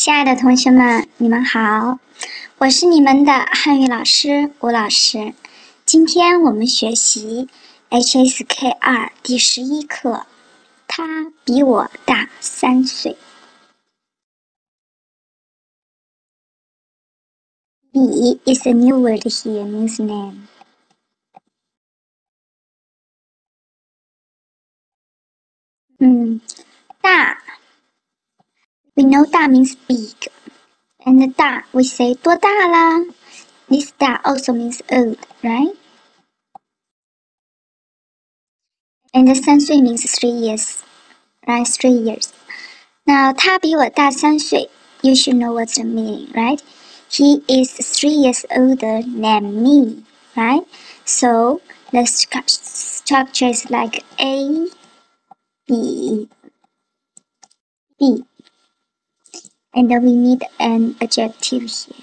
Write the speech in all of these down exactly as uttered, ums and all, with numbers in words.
亲爱的同学们，你们好，我是你们的汉语老师吴老师。今天我们学习 H S K 二 第十一课，他比我大三岁。比 is a new word here, means name. Hmm, 大 we know 大 means big, and 大 we say 多大啦？ This 大 also means old, right? And 三岁 means three years, right? Three years. Now 他比我大三岁 you should know what's the meaning, right? He is three years older than me, right? So the st structure is like A, B, B. And then we need an adjective here.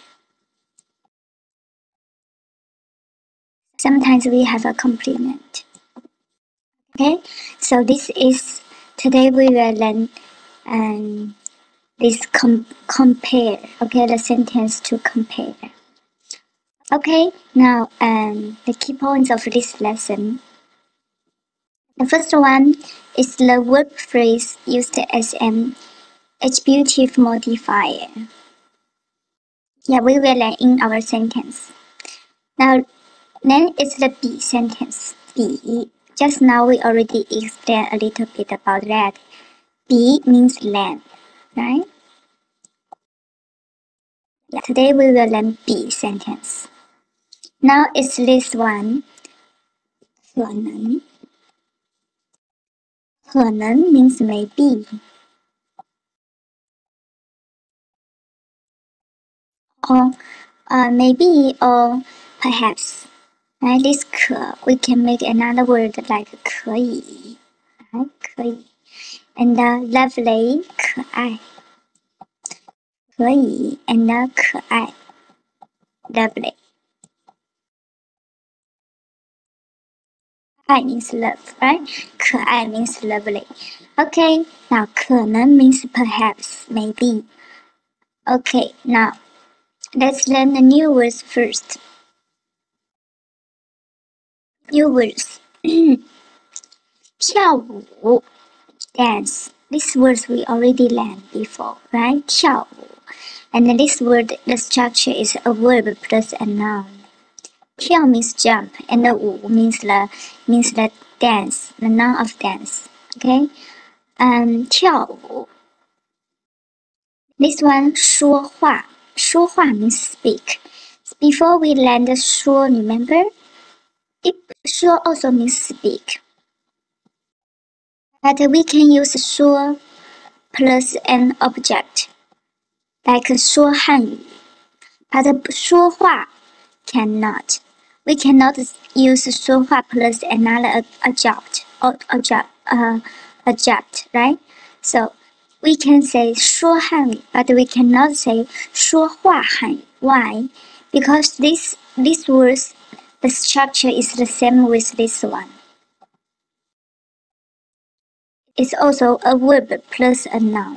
Sometimes we have a complement. Okay, so this is, today we will learn um, this com compare, okay, the sentence to compare. Okay, now um, the key points of this lesson. The first one is the verb phrase used as an attributive modifier. Yeah, we will learn in our sentence. Now, then it's the be sentence. Be. Just now we already explained a little bit about that. Be means land, right? Yeah, today we will learn be sentence. Now it's this one. 可能可能 means maybe. Or uh, maybe or perhaps. Right? This 可 we can make another word like 可以, right? 可以. And uh, lovely 可爱可以 and uh, 可爱 lovely. 爱 means love, right? 可爱 means lovely. Okay, now 可能 means perhaps, maybe. Okay, now let's learn the new words first. New words. 跳舞 dance. These words we already learned before, right? 跳舞. And this word, the structure is a verb plus a noun. 跳 means jump, and the 舞 means the means the dance, the noun of dance. Okay, um, 跳舞. This one 说话，说话 means speak. Before we learned 说, remember? It 说 also means speak. But we can use 说 plus an object, like 说汉语. But 说话 cannot. We cannot use 说话 plus another adject or adject, uh, adject, right? So we can say 说汉语, but we cannot say 说话汉语. Why? Because this these words, the structure is the same with this one. It's also a verb plus a noun.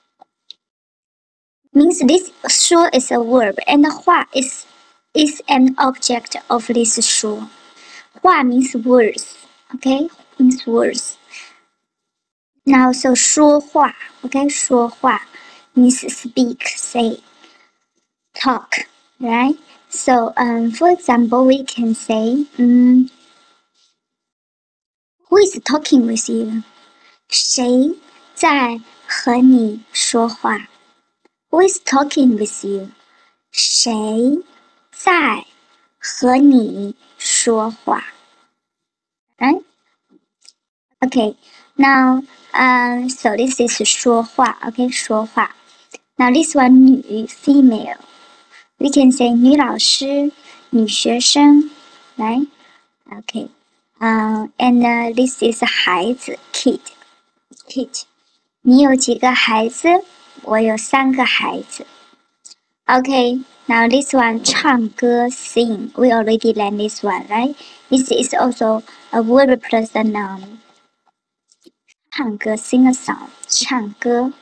Means this 说 is a verb and 话 is is an object of this 说. 话 means words, okay? Means words. Now, so 说话, okay? 说话 means speak, say, talk, right? So, um, for example, we can say, um, who is talking with you? 谁在和你说话? Who is talking with you? 谁在和你说话? Right? Okay, now, um, so this is 说话, okay, 说话. Now this one 女 female. We can say 女老师, 女学生, right? Okay. Um, and uh, this is 孩子 kid. Kid. 你有几个孩子？我有三个孩子。Okay, now this one 唱歌 sing. We already learned this one, right? This is also a verb plus a noun. 唱歌 sing a song. 唱歌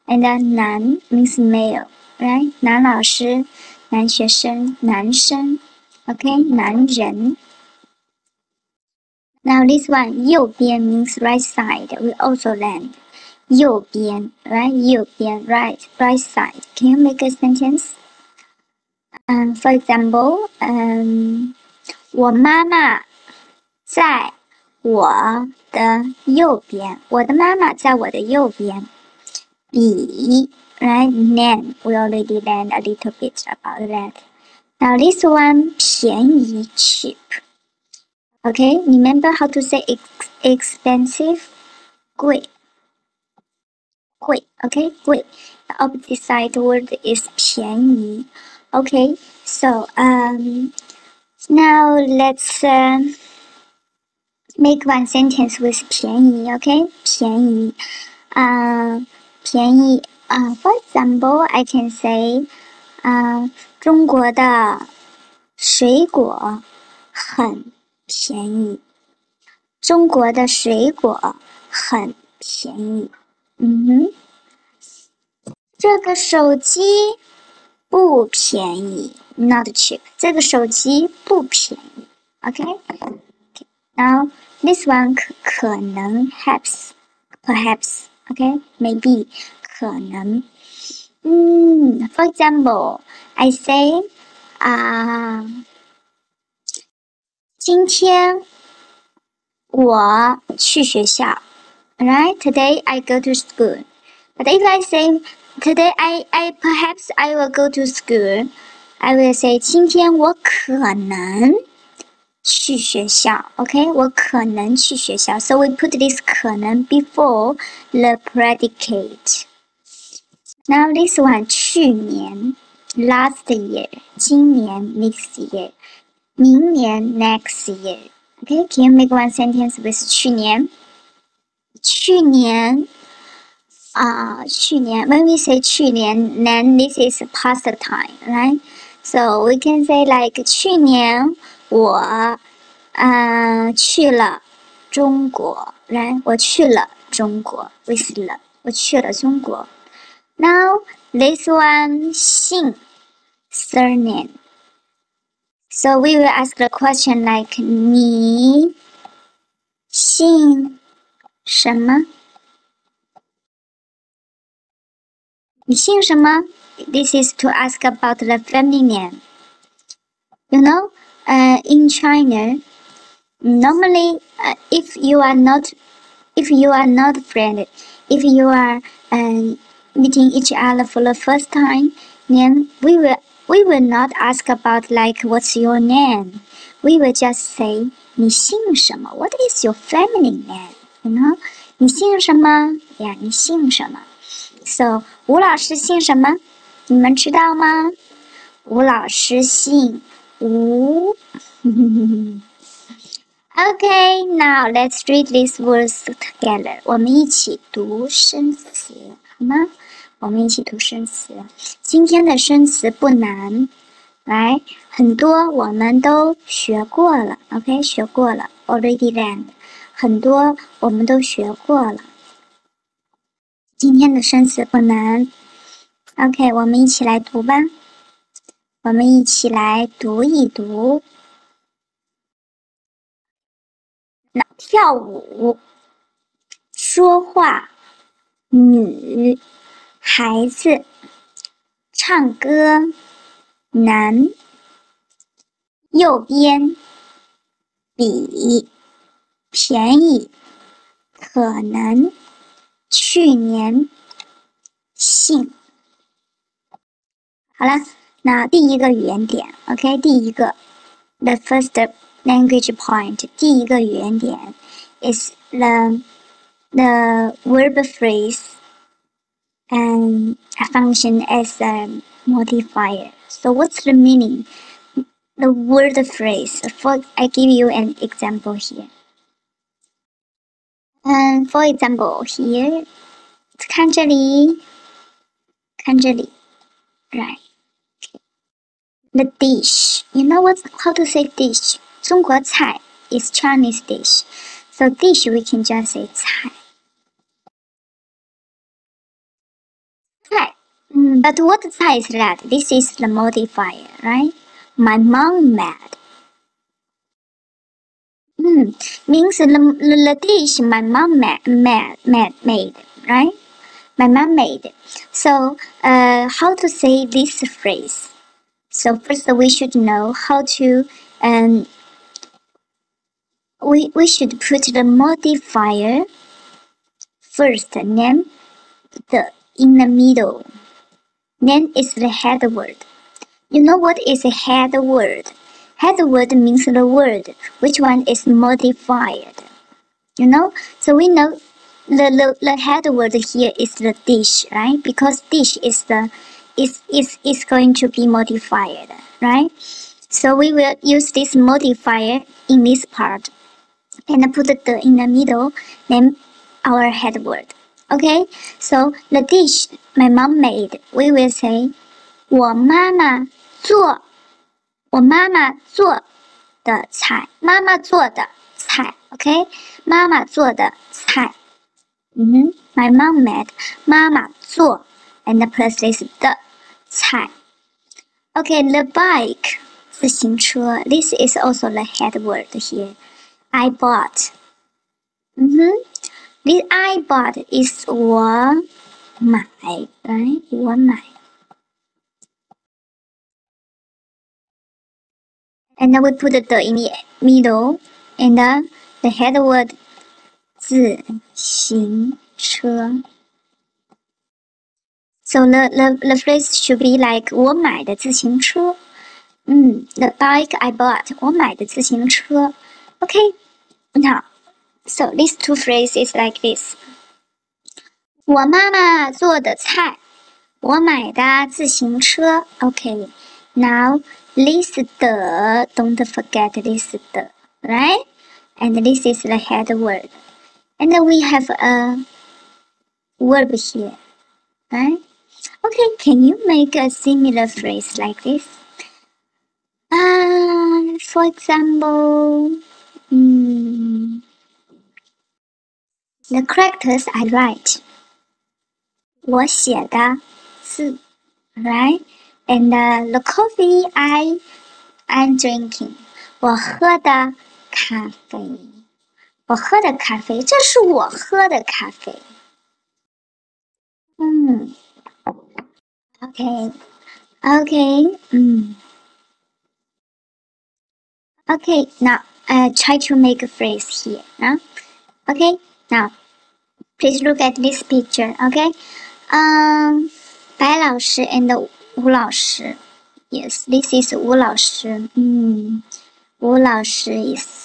and then 男 means male, right? 男老师，男学生，男生 ，OK? 男人。Now this one, 右边 means right side. We also learned 右边 right? 右边 right, right side. Can you make a sentence? Um, for example, um, 我妈妈在我的右边。我的妈妈在我的右边。比 right? Then we already learned a little bit about that. Now this one, 便宜 cheap. Okay, remember how to say ex expensive? 贵贵 okay, 贵 The opposite side word is 便宜 Okay, so um, now let's uh, make one sentence with 便宜 okay? 便宜 uh, 便宜 uh, For example, I can say uh, 中国的水果很便宜。中国的水果很便宜。嗯哼，这个手机不便宜 ，not cheap。这个手机不便宜。Okay? Okay. Now this one 可可能 perhaps perhaps okay maybe 可能。嗯 ，For example, I say 啊、uh,，今天我去学校 ，right? Today I go to school. But if I say today I I perhaps I will go to school, I will say 今天我可能去学校 ，OK? 我可能去学校 So we put this 可能 before the predicate. Now this one 去年 last year, 今年 next year, 明年 next year. Okay, can you make one sentence with 去年？去年啊、uh, 去年 when we say 去年 then this is past time, right? So we can say like 去年我呃去了中国 right? 我去了中国 with 了我去了中国 Now this one 姓 surname So we will ask the question like 你姓什么？你姓什么？ This is to ask about the family name. You know, uh, in China, normally, uh, if you are not, if you are not friend, if you are uh, meeting each other for the first time, then we will we will not ask about like what's your name. We will just say 你姓什么 What is your family name? You know, 你姓什么呀？你姓什么 So 吴老师姓什么？你们知道吗？吴老师姓吴。Okay, now let's read these words together. 我们一起读生词，好吗？我们一起读生词。今天的生词不难，来，很多我们都学过了。OK， 学过了 ，already learned。很多我们都学过了。今天的生词不难。OK， 我们一起来读吧。我们一起来读一读。那跳舞、说话、女、孩子、唱歌、男、右边、比、便宜、可能、去年、姓。好了，那第一个语言点 ，OK， 第一个 ，the first language point， 第一个语言点 is the the verb phrase and function as a modifier. So what's the meaning? The word phrase. For I give you an example here. And for example here, 看这里，看这里 ，right? The dish. You know what? How to say dish? 中国菜 is Chinese dish. So dish we can just say 菜。 But what 菜 is that? This is the modifier, right? My mom made. Mm, means the, the dish my mom made, made, made, made, right? My mom made. So, uh, how to say this phrase? So first we should know how to, um, we, we should put the modifier first, then the in the middle. Then is the head word. You know what is a head word? Head word means the word which one is modified. You know, so we know the, the, the head word here is the dish, right? Because dish is the is is is going to be modified, right? So we will use this modifier in this part and put the in the middle, then our head word. Okay, so the dish my mom made, we will say 我妈妈做我妈妈做的菜，妈妈做的菜 ，OK， 妈妈做的菜。嗯哼 ，My mom made 妈妈做 ，and plus this 的菜。OK，the bike 自行车 ，this is also the head word here. I bought. 嗯哼 ，this I bought is 我买 ，right？ 我买。And then we put the in the middle, and uh, the head word 自行车. So the, the, the phrase should be like 我买的自行车. Mm, the bike I bought. 我买的自行车. Okay. Now, so these two phrases like this. 我妈妈做的菜，我买的自行车. Okay. Now, this 的 don't forget this 的, right? And this is the head word. And then we have a verb here, right? Okay, can you make a similar phrase like this? Uh, for example, um, the characters I write. 我写的字 right? And uh, the coffee I I'm drinking. 我喝的咖啡。我喝的咖啡，这是我喝的咖啡。嗯 ，OK OK 嗯 OK now uh try to make a phrase here 啊 OK now please look at this picture OK 嗯、um, 白老师 and 吴老师 Yes this is 吴老师嗯吴老师 is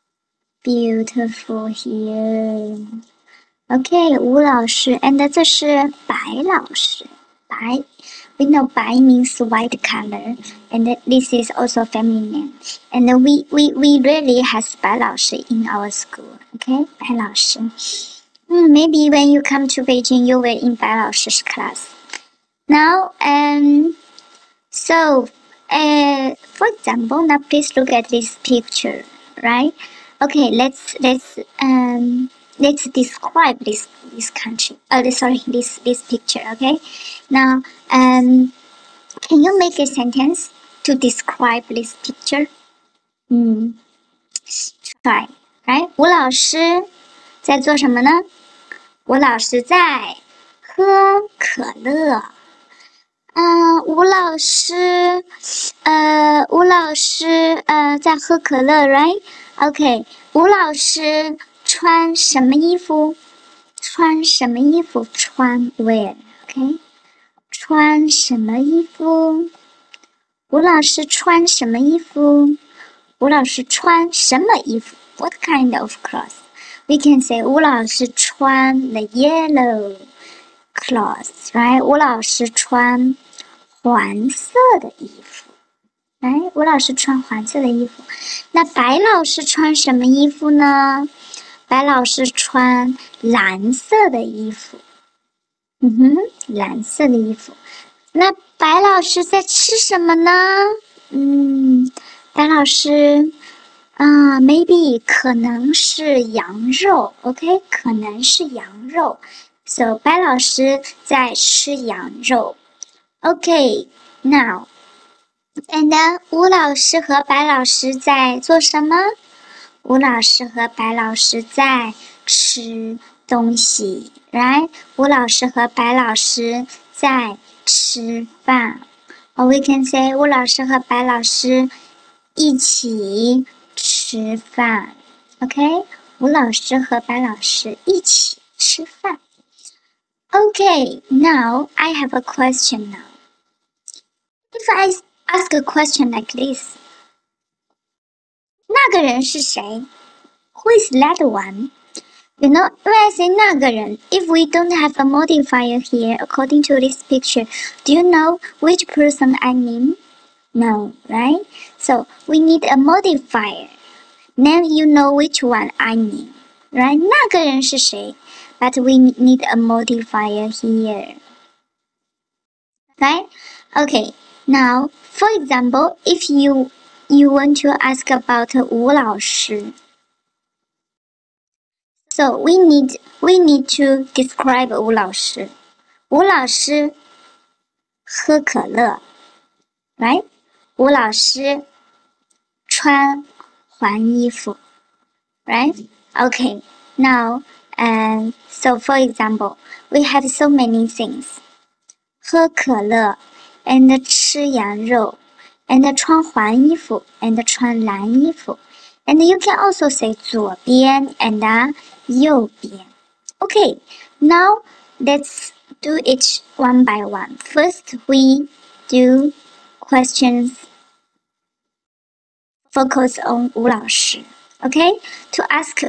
beautiful here OK 吴老师 and 这是白老师白 We know 白 means white color, and this is also feminine. And we we we rarely has 白老师 in our school. Okay, 白老师. Mm, maybe when you come to Beijing, you will in 白老师 class. Now, um, so, uh, for example, now please look at this picture, right? Okay, let's let's um. Let's describe this this country. Oh, sorry, this this picture. Okay, now um, can you make a sentence to describe this picture? 嗯 try, right? 吴老师在做什么呢？吴老师在喝可乐。嗯、呃，吴老师，呃，吴老师呃在喝可乐 ，right? OK， 吴老师。穿什么衣服？穿什么衣服？穿 wear OK 穿什么衣服？吴老师穿什么衣服？吴老师穿什么衣服 What kind of cloth? We can say 吴老师穿 the yellow cloth, right? 吴老师穿黄色的衣服。哎，吴老师穿黄色的衣服。那白老师穿什么衣服呢？白老师穿蓝色的衣服，嗯哼，蓝色的衣服。那白老师在吃什么呢？嗯，白老师，啊、呃、，maybe 可能是羊肉 ，OK， 可能是羊肉。So 白老师在吃羊肉。 Okay, now, and then 吴老师和白老师在做什么？吴老师和白老师在吃东西 ，right？ 吴老师和白老师在吃饭。Or we can say 吴老师和白老师一起吃饭 ，OK？ 吴老师和白老师一起吃饭。Okay, now I have a question now. If I ask a question like this, 那个人是谁 ？Who is that one? You know, when I say 那个人, if we don't have a modifier here, according to this picture, do you know which person I mean? No, right? So we need a modifier. Then you know which one I mean, right? 那个人是谁 But we need a modifier here, right? Okay. Now, for example, if you you want to ask about 吴老师, so we need we need to describe 吴老师。吴老师喝可乐 ，right? 吴老师穿黄衣服 ，right? Okay. Now, and so for example, we have so many things. 喝可乐 and 吃羊肉 and 穿黄衣服 and 穿蓝衣服 and you can also say 左边 and 右边 Okay, now let's do it one by one. First, we do questions focus on 吴老师 Okay, to ask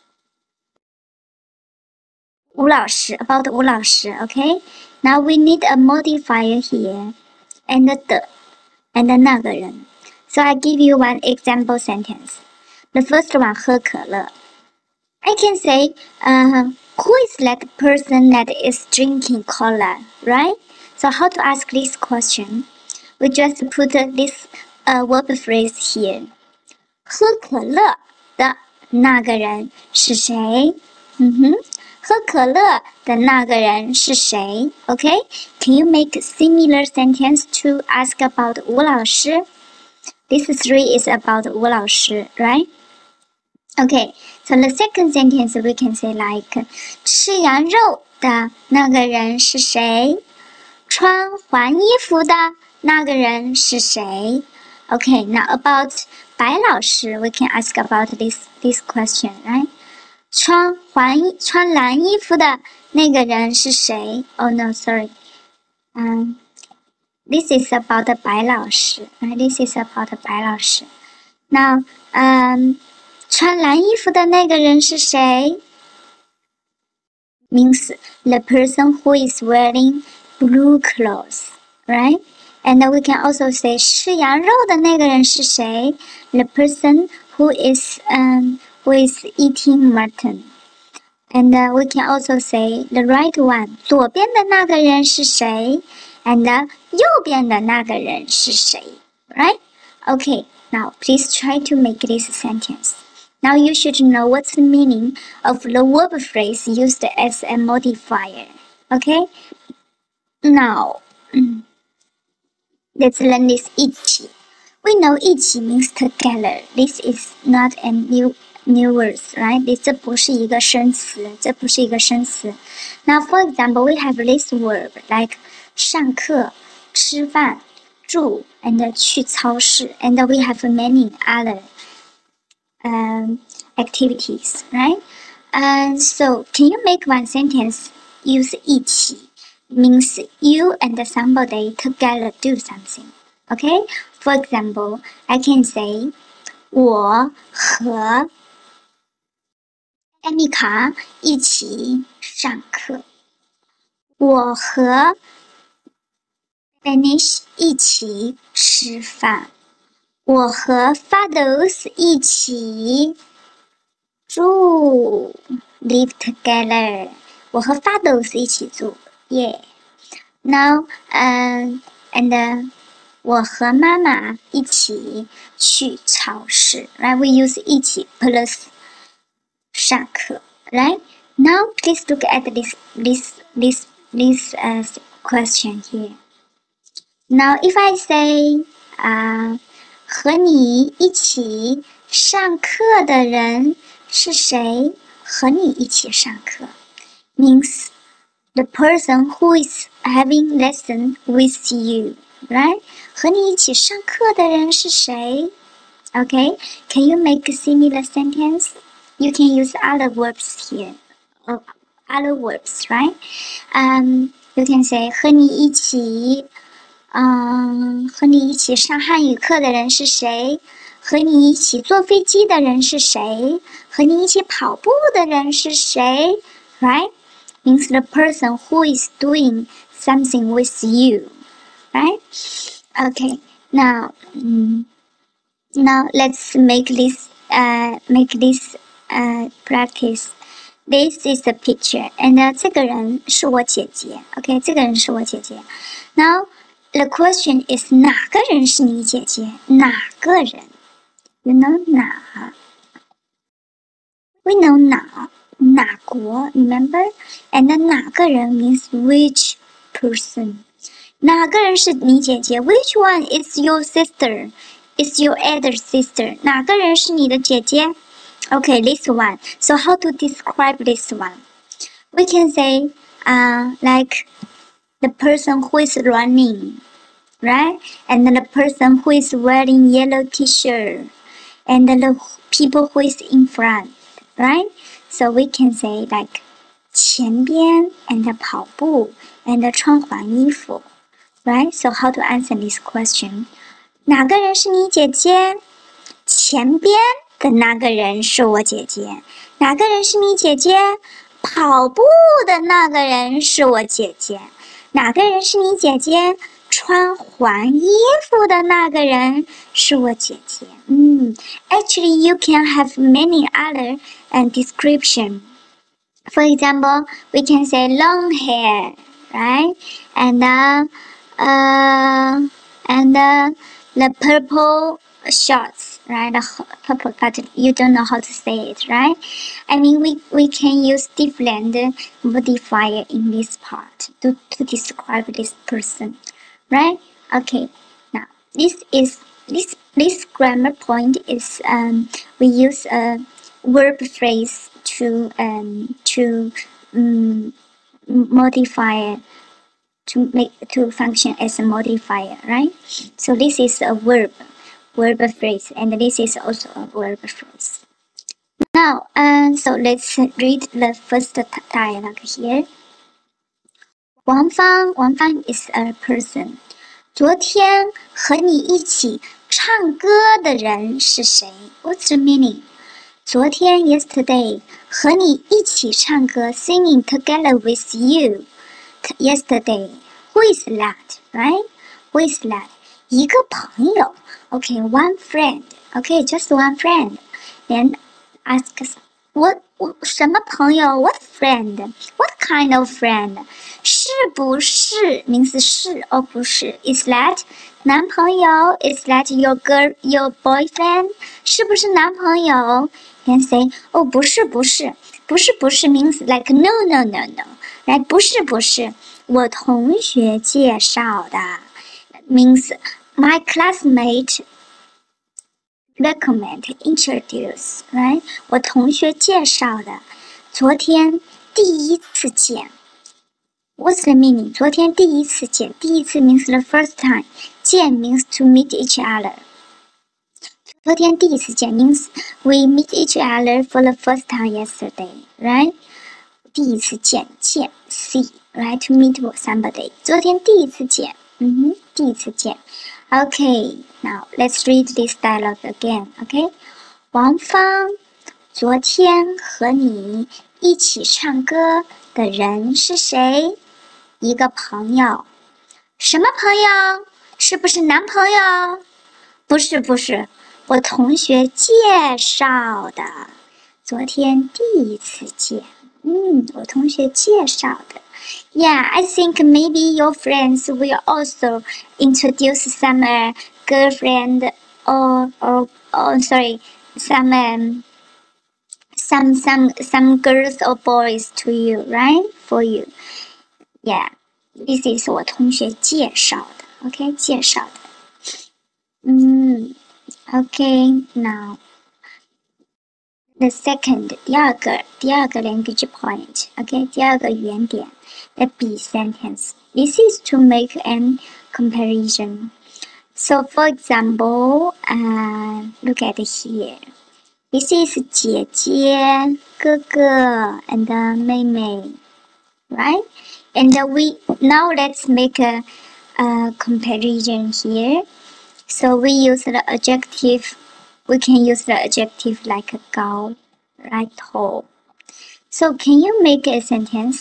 吴老师 about 吴老师 Okay, now we need a modifier here and the and 那个人 So I give you one example sentence. The first one 喝可乐 I can say, uh, who is that person that is drinking cola, right? So how to ask this question? We just put this uh, verb phrase here. 喝可乐的那个人是谁？嗯哼，喝可乐的那个人是谁 Okay, can you make similar sentence to ask about 吴老师 This three is about 吴老师 right? Okay, so the second sentence we can say like 吃羊肉的那个人是谁？穿黄衣服的那个人是谁 Okay, now about 白老师 we can ask about this this question, right? 穿黄衣穿蓝衣服的那个人是谁 Oh no, sorry. Um, this is about 白老师 right? This is about 白老师 Now, um, 穿蓝衣服的那个人是谁 Means the person who is wearing blue clothes, right? And we can also say 吃羊肉的那个人是谁 The person who is um who is eating mutton. And uh, we can also say the right one 左边的那个人是谁 And uh, 右边的那个人是谁 Right? Okay, now please try to make this sentence. Now you should know what's the meaning of the verb phrase used as a modifier. Okay? Now, let's learn this 一起 We know 一起 means together. This is not a new new words, right? This 这不是一个生词，这不是一个生词。Now, for example, we have this verb like 上课、吃饭、住 and 去超市 and we have many other um, activities, right? And so, can you make one sentence use 一起 means you and somebody together do something, okay? For example, I can say 我和艾米卡一起上课。我和 Danish 一起吃饭。我和 Fados 一起住 live together 我和 Fados 一起住 yeah now um, and uh, 我和妈妈一起去超市 right we use 一起 plus 上课 right now please look at this this this this uh, question here Now, if I say, 啊、uh, 和你一起上课的人是谁？和你一起上课 means the person who is having lesson with you, right? 和你一起上课的人是谁 Okay, can you make a similar sentence? You can use other verbs here, or other verbs, right? Um, you can say 和你一起嗯，和你一起上汉语课的人是谁？和你一起坐飞机的人是谁？和你一起跑步的人是谁？ Right? Means the person who is doing something with you. Right? Okay. Now, um, now let's make this uh make this uh practice. This is the picture, and uh, 这个人是我姐姐。OK， 这个人是我姐姐。Now the question is 哪个人是你姐姐？哪个人 ？You know 哪 ？We know 哪哪国 ？Remember? And 哪个人 means which person？ 哪个人是你姐姐 ？Which one is your sister? Is your elder sister? 哪个人是你的姐姐？ Okay, this one. So how to describe this one? We can say, uh, like the person who is running, right? And the person who is wearing yellow t-shirt, and the people who is in front, right? So we can say like 前边 and 跑步 and 穿黄衣服, right? So how to answer this question? 哪个人是你姐姐？前边的那个人是我姐姐。哪个人是你姐姐？跑步的那个人是我姐姐。哪个人是你姐姐？穿黄衣服的那个人是我姐姐。嗯 Actually, you can have many other and description. For example, we can say long hair, right? And uh, uh and uh, the purple shorts, right? The purple, but you don't know how to say it, right? I mean, we, we can use different modifier in this part to, to describe this person, right? Okay, now this is this this grammar point is um we use a verb phrase to um to um, modify to make to function as a modifier, right? So this is a verb verb phrase, and this is also a verb phrase. Now, um, so let's read the first dialogue here. Wang Fang, Wang Fang is a person. 昨天和你一起唱歌的人是谁 ？What's the meaning? 昨天 yesterday 和你一起唱歌 singing together with you. Yesterday, who is that? Right? Who is that? 一个朋友 Okay, one friend. Okay, just one friend. Then ask us, what 什么朋友 What friend? What kind of friend? 是不是 means 是 or 不是 Is that 男朋友 Is that your girl, your boyfriend? 是不是男朋友 Then say, 哦不是不是不是不是 means like no no no no. Right? 不是不是我同学介绍的 means my classmate recommend, introduce, right? 我同学介绍的。昨天第一次见。What's the meaning? 昨天第一次见。第一次 means the first time. 见 means to meet each other. 昨天第一次见 means we meet each other for the first time yesterday, right? 第一次见见 see, right? To meet somebody. 昨天第一次见。嗯哼，第一次见。Okay, now let's read this dialogue again, okay? 王芳，昨天和你一起唱歌的人是谁？一个朋友。什么朋友？是不是男朋友？不是不是，我同学介绍的。昨天第一次见。嗯，我同学介绍的。Yeah, I think maybe your friends will also introduce some uh, girlfriend or or oh sorry, some um, some some some girls or boys to you, right? For you, yeah. This is 我同学介绍的 ，OK， 介绍的。嗯 ，OK， now the second 第二个第二个 language point，OK， 第二个语言点 the be sentence. This is to make an comparison. So for example, uh, look at here. This is 姐姐、哥哥 and 妹妹。Right? And we now let's make a, a comparison here. So we use the adjective. We can use the adjective like 高, right? Tall. So can you make a sentence?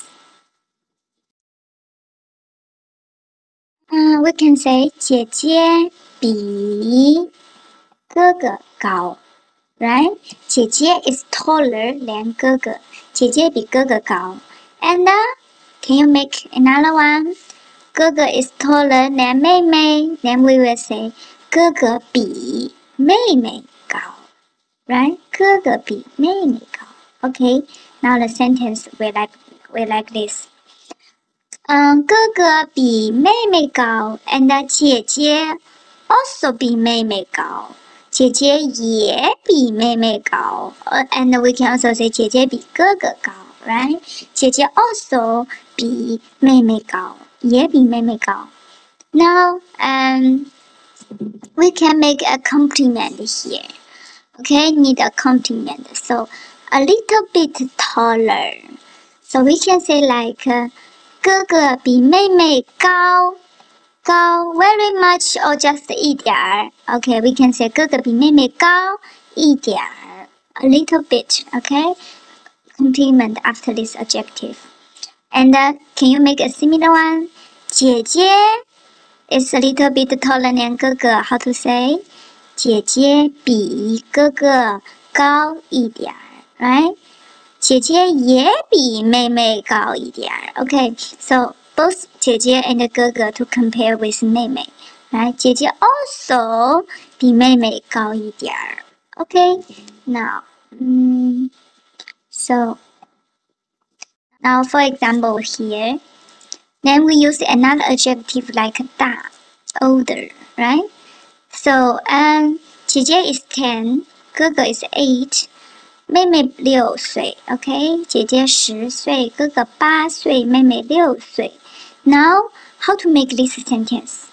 Uh, we can say 姐姐比哥哥高, right? 姐姐 is taller than 哥哥. 姐姐比哥哥高. And uh, can you make another one? 哥哥 is taller than 妹妹. Then we will say 哥哥比妹妹高. Right? 哥哥比妹妹高. Okay. Now the sentence we like we like this. 嗯，哥哥比妹妹高 ，and 姐姐 also 比妹妹高，姐姐也比妹妹高。呃 ，and we can also say 姐姐比哥哥高 ，right？ 姐姐 also 比妹妹高，也比妹妹高。Now, um, we can make a compliment here. Okay, need a compliment. So a little bit taller. So we can say like. Uh, 哥哥比妹妹高高 very much or just 一点儿 Okay, we can say 哥哥比妹妹高一点儿 a little bit, okay? Compliment after this adjective. And uh, can you make a similar one? 姐姐 is a little bit taller than 哥哥 How to say? 姐姐比哥哥高一点儿 right? 姐姐也比妹妹高一点 Okay, so both 姐姐 and 哥哥 to compare with 妹妹 right? 姐姐 also 比妹妹高一点 Okay, now, um, so now for example here, then we use another adjective like 大 older, right? So, um, 姐姐 is ten, 哥哥 is eight.妹妹六岁 ，OK， 姐姐十岁，哥哥八岁，妹妹六岁。Now, how to make this sentence?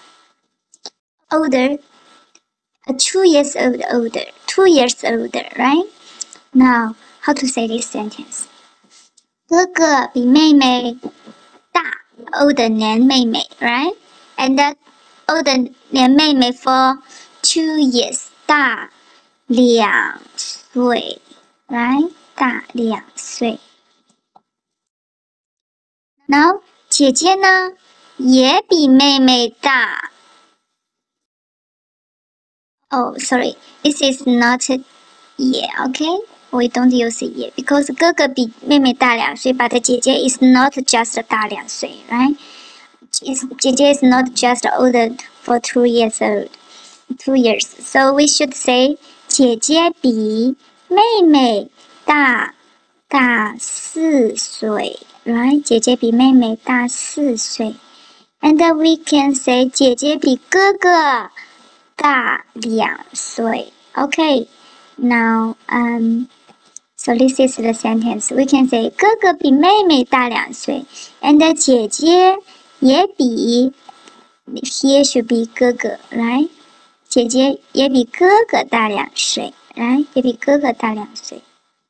Older, uh, two years old, older, two years older, right? Now, how to say this sentence? 哥哥比妹妹大 ，older than 妹妹 ，right? And that older than 妹妹 for two years 大两岁。Right? 大两岁。Now, 姐姐呢也比妹妹大。Oh, sorry. This is not 也 okay? We don't use 也 because 哥哥比妹妹大两岁 but 姐姐 is not just 大两岁 right? 姐姐 is not just older for two years old. Two years. So we should say 姐姐比妹妹大大四岁 right? 姐姐比妹妹大四岁 And we can say 姐姐比哥哥大两岁 Okay, now, um, so this is the sentence. We can say 哥哥比妹妹大两岁 And 姐姐也比 Here should be 哥哥 right? 姐姐也比哥哥大两岁 right? 也比哥哥大两岁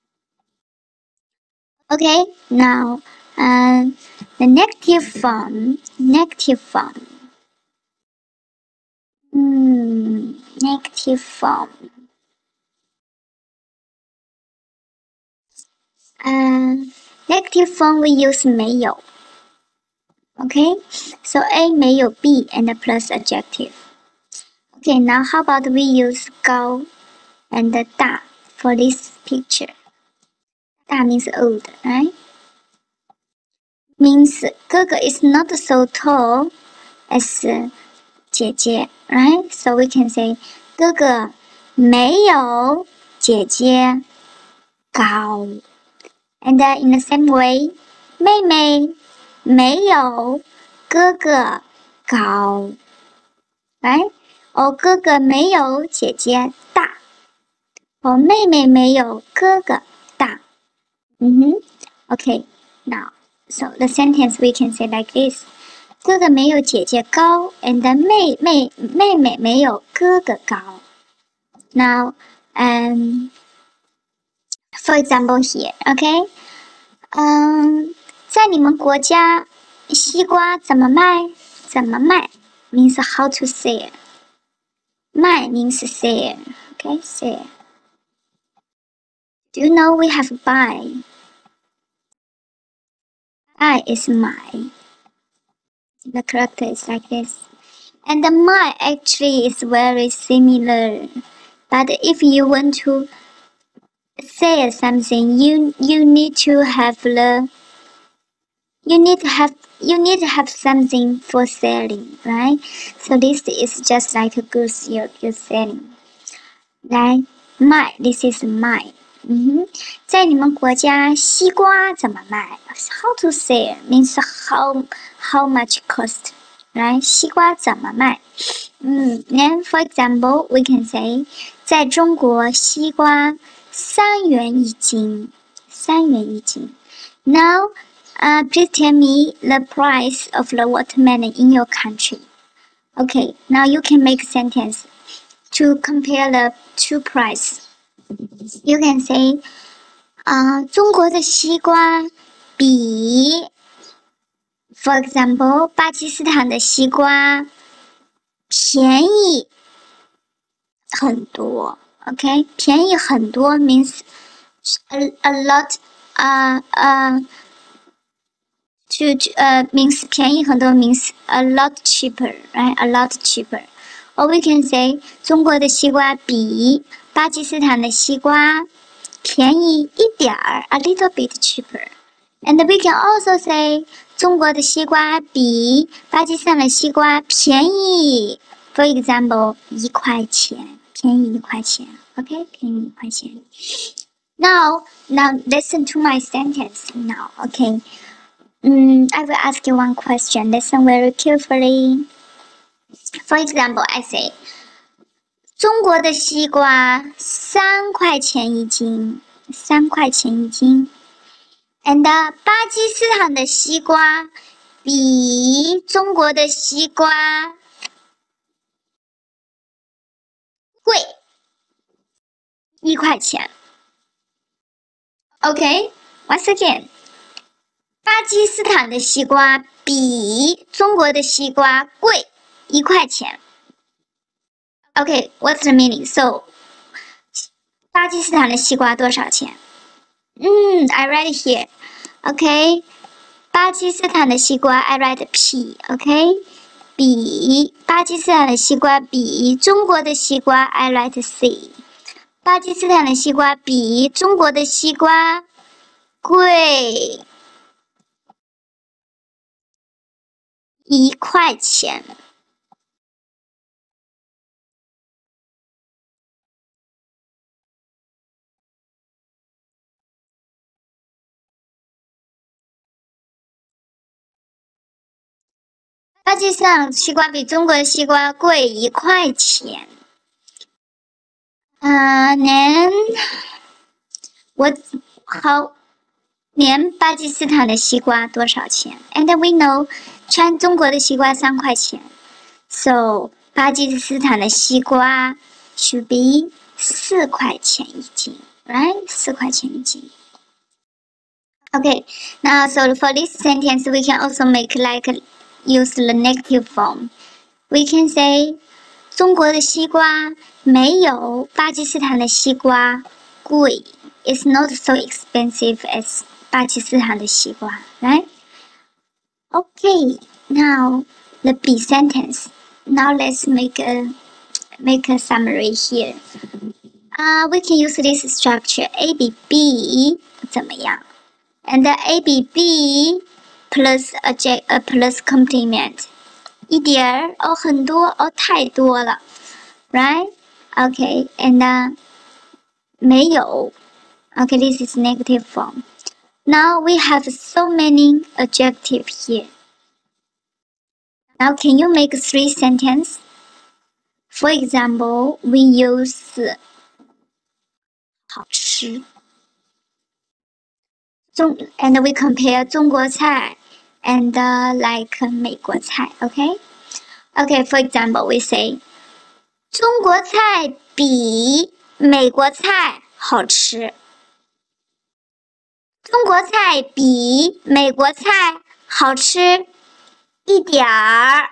Okay, now, um, the negative form, negative form. Hmm, negative form. Um, negative form we use 没有 Okay, so A 没有 B and plus adjective. Okay, now how about we use 高 and 大 for this picture? 大 means old, right? Means 哥哥 is not so tall as 姐姐 right? So we can say 哥哥没有姐姐高 And uh, in the same way, 妹妹没有哥哥高 ，right？哦，哥哥没有姐姐大，哦，妹妹没有哥哥大。嗯哼 ，OK。Now, so the sentence we can say like this: 哥哥没有姐姐高 ，and 妹妹妹妹没有哥哥高。Now, um, for example here, OK？ 嗯，在你们国家，西瓜怎么卖？怎么卖 means how to sell. 卖 means sell. OK, sell. Do you know we have buy? Buy is 买。The character is like this. And the my actually is very similar. But if you want to say something, you you need to have the you need to have you need to have something for selling, right? So this is just like a goods you're, you're selling. Right? My, this is my. 嗯哼，在你们国家西瓜怎么卖 ？How to sell means how how much cost, right? 西瓜怎么卖？嗯 ，Then for example, we can say 在中国西瓜三元一斤，三元一斤。Now, uh, please tell me the price of the watermelon in your country. Okay, now you can make a sentence to compare the two price. You can say, 啊、呃，中国的西瓜比 ，for example， 巴基斯坦的西瓜便宜很多。OK， 便宜很多 means a a lot， 啊、uh, 啊、uh, ，to 呃、uh, means 便宜很多 means a lot cheaper，right？A lot cheaper. Or we can say 中国的西瓜比巴基斯坦的西瓜便宜一点儿 ，a little bit cheaper. And we can also say 中国的西瓜比巴基斯坦的西瓜便宜 ，for example 一块钱，便宜一块钱 ，OK， 便宜一块钱。Now, now listen to my sentence now, OK？ 嗯 I will ask you one question. Listen very carefully. For example, I say 中国的西瓜三块钱一斤，三块钱一斤。And 巴基斯坦的西瓜比中国的西瓜贵一块钱。OK, once again, 巴基斯坦的西瓜比中国的西瓜贵一块钱。Okay, what's the meaning? So, 巴基斯坦的西瓜多少钱？嗯 I write here. Okay, 巴基斯坦的西瓜 I write P. Okay, 比巴基斯坦的西瓜比中国的西瓜 I write C. 巴基斯坦的西瓜比中国的西瓜贵一块钱。巴基斯坦西瓜比中国的西瓜贵一块钱。嗯、uh, 年我好年巴基斯坦的西瓜多少钱 ？And we know， 全中国的西瓜三块钱 ，so 巴基斯坦的西瓜 should be 四块钱一斤 ，right？ 四块钱一斤。Okay, now so for this sentence we can also make like use the negative form. We can say 中国的西瓜没有巴基斯坦的西瓜贵 ，It's not so expensive as 巴基斯坦的西瓜 ，right? Okay, now the B sentence. Now let's make a make a summary here. Uh, we can use this structure A B B 怎么样 ？And the A B B plus adject a plus complement 一点儿哦，很多哦，太多了 ，right? Okay, and uh, 没有 Okay, this is negative form. Now we have so many adjectives here. Now can you make three sentences? For example, we use 好吃 and we compare 中国菜 and uh, like 美国菜 okay? Okay, for example, we say 中国菜比美国菜好吃。中国菜比美国菜好吃一点儿。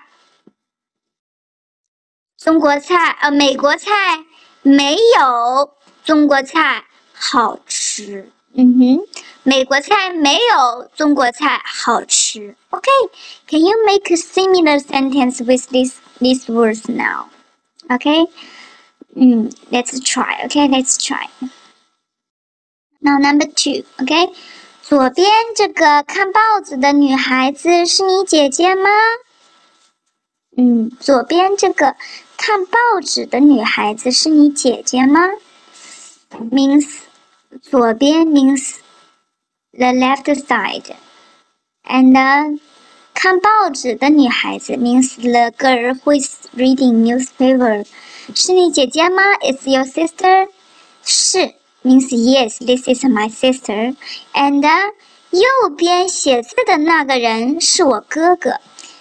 中国菜呃，美国菜没有中国菜好吃。嗯哼，美国菜没有中国菜好吃。Okay, can you make a similar sentence with this these words now? Okay, 嗯 let's try. Okay, let's try. Now number two. Okay, 左边这个看报纸的女孩子是你姐姐吗？嗯，左边这个看报纸的女孩子是你姐姐吗 ？Means 左边 means the left side, and、uh, 看报纸的女孩子 means the girl who is reading newspaper. 是你姐姐吗 ？Is your sister? 是 means yes, this is my sister. And、uh, 右边写字的那个人是我哥哥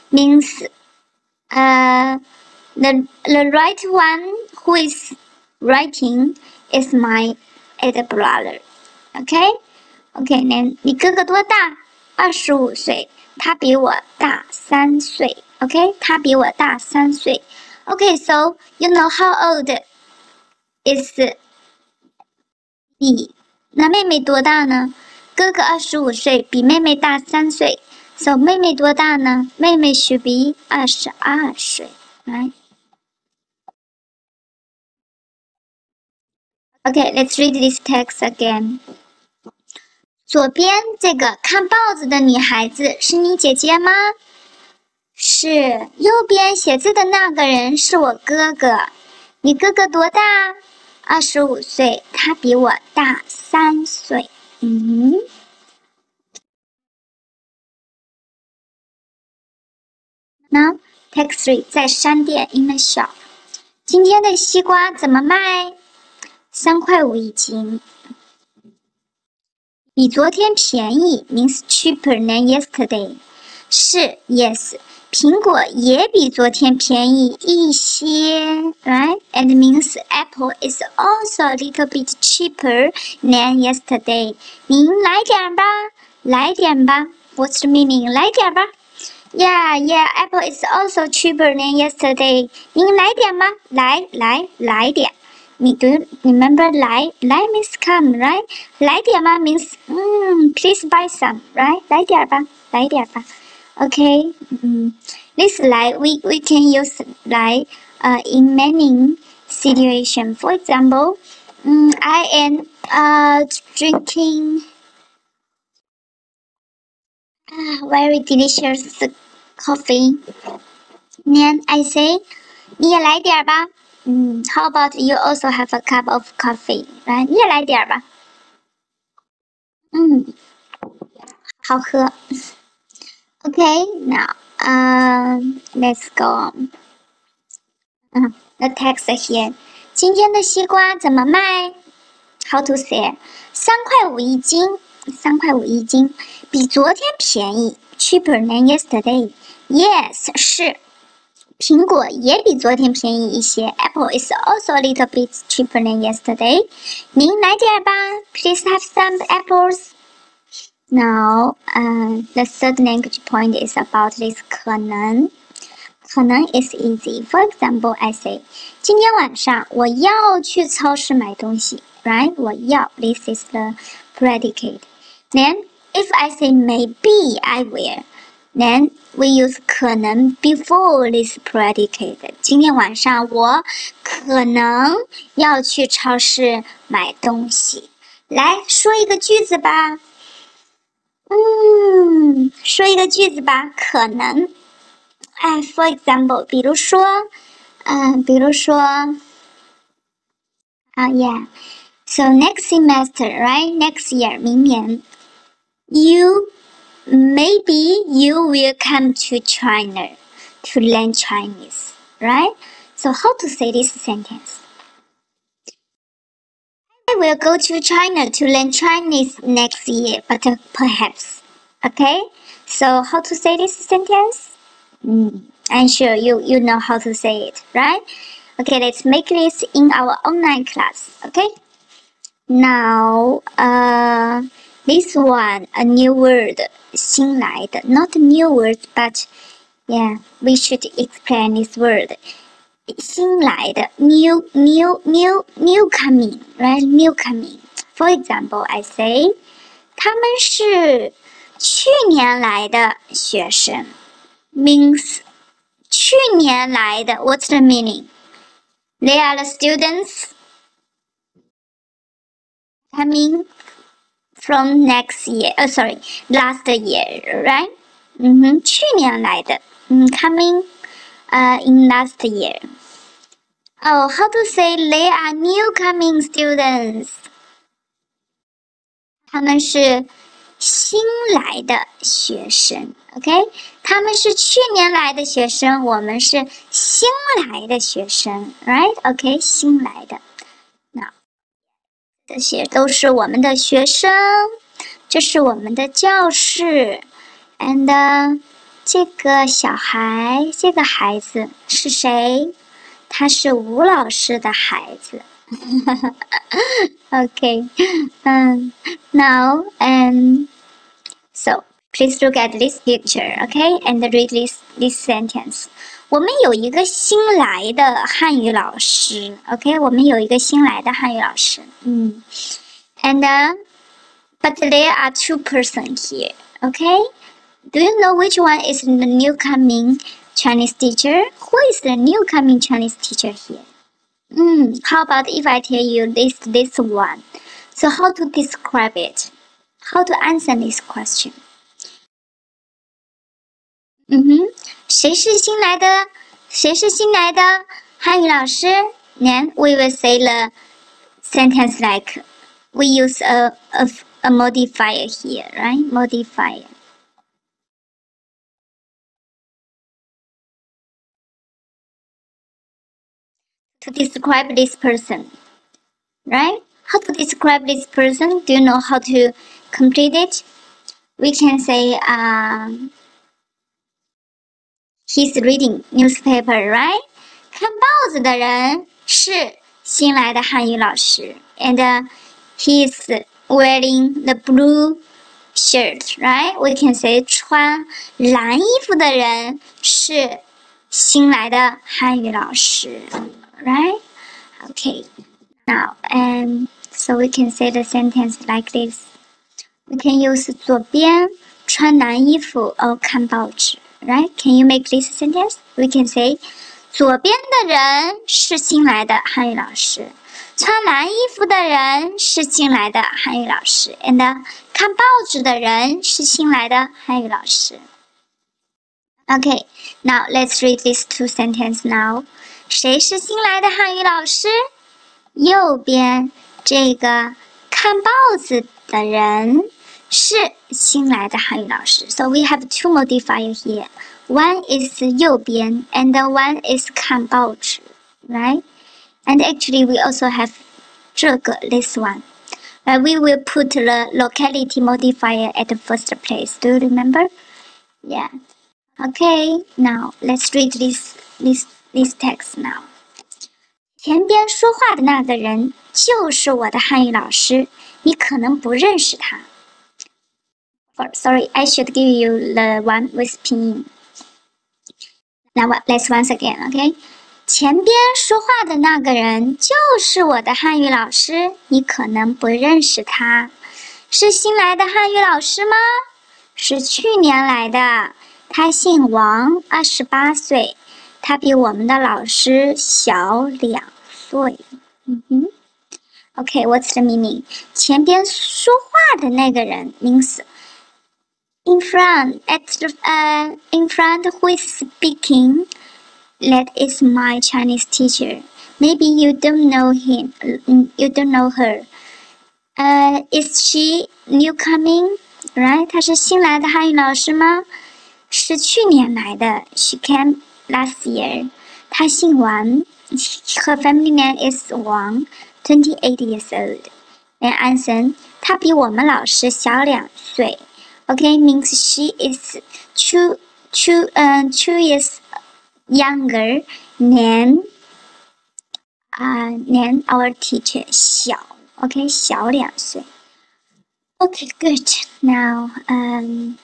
means。Uh, the, the right one who is writing is my elder brother. Okay? Okay, then 你哥哥多大？二十五岁，他比我大三岁。Okay? 他比我大三岁。Okay, so you know how old is 你？那妹妹多大呢？哥哥二十五岁，比妹妹大三岁。So 妹妹多大呢？妹妹should be 二十二岁。Right? Okay, let's read this text again. 左边这个看报纸的女孩子是你姐姐吗？是。右边写字的那个人是我哥哥。你哥哥多大？二十五岁，他比我大三岁。嗯。Now, text three 在商店 in the shop. 今天的西瓜怎么卖？三块五一斤。比昨天便宜 means cheaper than yesterday. 是 yes. 苹果也比昨天便宜一些 right? And means apple is also a little bit cheaper than yesterday. 您来点吧，来点吧。What's the meaning? 来点吧。Yeah, yeah, apple is also cheaper than yesterday. 您来点吗？来来来点。你 do you remember 来来 means come, right? 来点吗 means 嗯 please buy some, right? 来点吧，来点吧。Okay, 嗯 this 来 we we can use 来 uh, in many situations. For example, um, I am uh drinking uh, very delicious coffee. Then I say, 你也来点吧。嗯 how about you also have a cup of coffee, right? 你也来点吧。嗯，好喝。Okay, now, um, let's go on. Uh, the text here. 今天的西瓜怎么卖 ？How to say? 三块五一斤，三块五一斤，比昨天便宜 ，cheaper than yesterday. Yes, 是。苹果也比昨天便宜一些 ，Apple is also a little bit cheaper than yesterday. 您来点吧 ，Please have some apples. Now, uh, the third language point is about this 可能。可能 is easy. For example, I say, 今天晚上我要去超市买东西 ，right? 我要 this is the predicate. Then, if I say maybe I will, then we use 可能 before this predicate. 今天晚上我可能要去超市买东西。来说一个句子吧。嗯，说一个句子吧，可能。哎 ，for example， 比如说，嗯、呃，比如说，啊、uh, ，yeah，so next semester, right? Next year， 明年 ，you maybe you will come to China to learn Chinese, right? So how to say this sentence? I will go to China to learn Chinese next year, but uh, perhaps. Okay? So how to say this sentence? Mm, I'm sure you, you know how to say it, right? Okay, let's make this in our online class, okay? Now, uh, this one, a new word, 新来的, not a new word, but yeah, we should explain this word. 新来的, new, new, new, new coming, right? New coming. For example, I say, 他们是去年来的学生 means 去年来的. What's the meaning? They are the students coming from next year. Oh, sorry, last year, right? 嗯哼，去年来的，嗯 coming, uh, in last year. Oh, how to say they are new coming students? 他们是新来的学生 ，OK？ 他们是去年来的学生，我们是新来的学生 ，right？ OK， 新来的。那这些都是我们的学生，这是我们的教室 ，and、uh, 这个小孩，这个孩子是谁？他是吴老师的孩子。Okay, um, now, um, so please look at this picture, okay, and read this this sentence. 我们有一个新来的汉语老师 ，OK， 我们有一个新来的汉语老师，嗯 ，and uh, but there are two persons here, okay? Do you know which one is the new coming Chinese teacher? Who is the new coming Chinese teacher here? Mm, how about if I tell you this this one? So how to describe it? How to answer this question? 嗯哼，谁是新来的？谁是新来的汉语老师 ？Then we will say the sentence like we use a a, a modifier here, right? Modifier. To describe this person, right? How to describe this person? Do you know how to complete it? We can say, um, he's reading newspaper, right? 看报纸的人是新来的汉语老师 and uh, he's wearing the blue shirt, right? We can say 穿蓝衣服的人是新来的汉语老师 right? Okay. Now, um, so we can say the sentence like this. We can use 左边穿蓝衣服 or 看报纸 right? Can you make this sentence? We can say 左边的人是新来的汉语老师，穿蓝衣服的人是新来的汉语老师 and 看报纸的人是新来的汉语老师。Okay, now let's read these two sentences now. 谁是新来的汉语老师？右边这个看报纸的人是新来的汉语老师。So we have two modifiers here. One is 右边 and one is 看报纸 right? And actually we also have 这个 this one. But we will put the locality modifier at the first place. Do you remember? Yeah. Okay, now let's read this this this text now. 前边说话的那个人就是我的汉语老师，你可能不认识他。Oh, sorry, I should give you the one with pinyin. Now let's once again, okay? 前边说话的那个人就是我的汉语老师，你可能不认识他。是新来的汉语老师吗？是去年来的。他姓王，二十八岁。他比我们的老师小两岁。嗯哼。Okay, what's the meaning? 前边说话的那个人 means in front, at the, uh, in front who is speaking. That is my Chinese teacher. Maybe you don't know him. You don't know her. Uh, is she new coming? Right? 她是新来的汉语老师吗？是去年来的。She came last year. 她姓王。Her family name is Wang, twenty-eight years old. And answer, 她比我们老师小两岁。Okay, means she is two, two, uh, two years younger than, uh, than our teacher, 小。Okay, 小两岁。Okay, good. Now, um,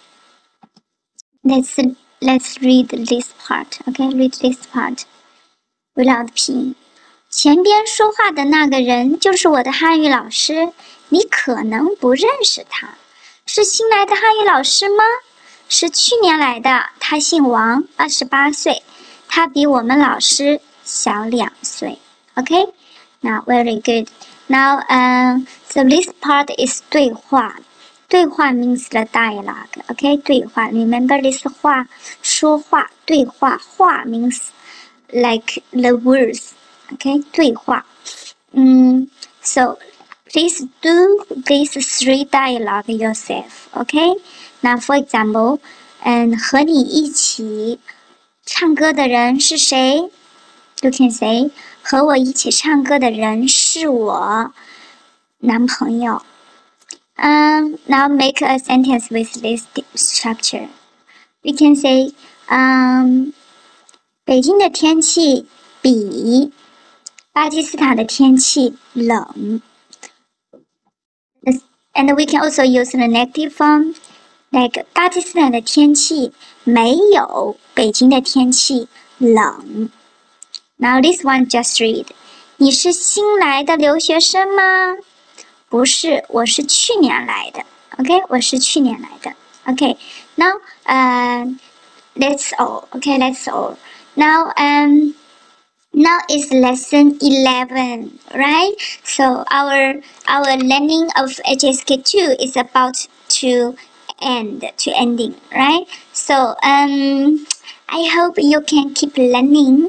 let's let's read this part. Okay, read this part without 拼音。前边说话的那个人就是我的汉语老师，你可能不认识他。是新来的汉语老师吗？是去年来的，他姓王，二十八岁，他比我们老师小两岁。Okay, now very good. Now, um, so this part is 对话。对话 means the dialogue. Okay, 对话。Remember this 话，说话，对话。话 means like the words. Okay, 对话。嗯 so please do these three dialogue yourself. Okay, now for example, 嗯，和你一起唱歌的人是谁 ？You can say 和我一起唱歌的人是我男朋友。Um, now make a sentence with this structure. We can say, um, 北京的天气比巴基斯坦的天气冷。And we can also use the negative form, like 巴基斯坦的天气没有北京的天气冷。Now this one just read. 你是新来的留学生吗？不是，我是去年来的。OK， 我是去年来的。OK, now, uh, that's all. Okay, that's all. Now, um, now is lesson eleven, right? So our our learning of H S K two is about to end, to ending, right? So, um, I hope you can keep learning.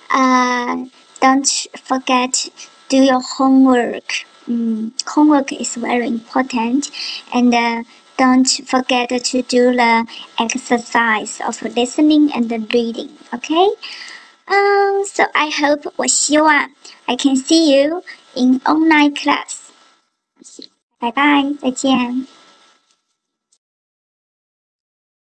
Uh, don't forget do your homework. Mm, homework is very important, and uh, don't forget to do the exercise of listening and reading. Okay? Um, so I hope 我希望 I can see you in online class. 拜拜，再见。